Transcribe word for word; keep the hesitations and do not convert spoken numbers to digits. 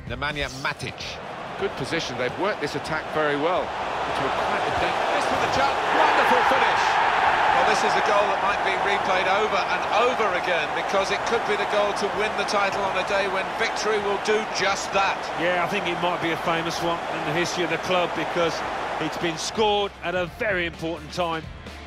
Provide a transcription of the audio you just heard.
Nemanja Matic. Good position, they've worked this attack very well. Into a quite a this with the jump, wonderful finish. Well, this is a goal that might be replayed over and over again, because it could be the goal to win the title on a day when victory will do just that. Yeah, I think it might be a famous one in the history of the club, because it's been scored at a very important time.